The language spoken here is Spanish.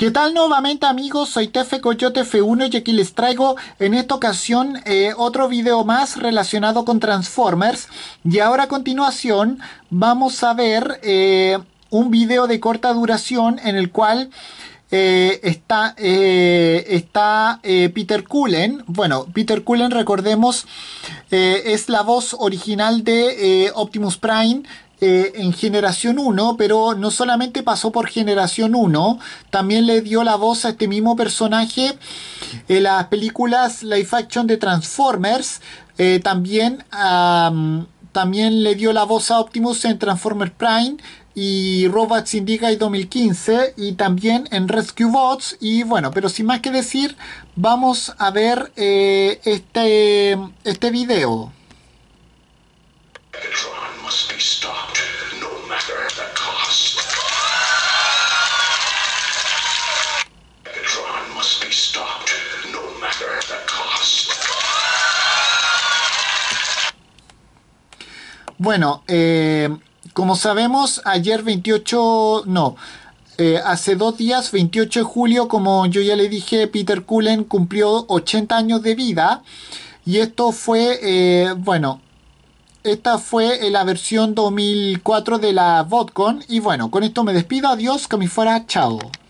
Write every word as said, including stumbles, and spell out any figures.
¿Qué tal nuevamente amigos? Soy Tefe Coyote F uno y aquí les traigo en esta ocasión eh, otro video más relacionado con Transformers. Y ahora a continuación vamos a ver eh, un video de corta duración en el cual eh, está, eh, está eh, Peter Cullen. Bueno, Peter Cullen, recordemos, eh, es la voz original de eh, Optimus Prime eh, en Generación uno, pero no solamente pasó por Generación uno, también le dio la voz a este mismo personaje en las películas live action de Transformers. Eh, también, um, también le dio la voz a Optimus en Transformers Prime y Robots in Disguise dos mil quince, y también en Rescue Bots. Y bueno, pero sin más que decir, vamos a ver eh, este, este video. Megatron must be stopped, no matter the cost. Megatron must be stopped, no matter the cost. Bueno, eh, como sabemos, ayer veintiocho, no, eh, hace dos días, veintiocho de julio, como yo ya le dije, Peter Cullen cumplió ochenta años de vida. Y esto fue, eh, bueno, esta fue la versión dos mil cuatro de la VotCon. Y bueno, con esto me despido. Adiós, que me fuera. Chao.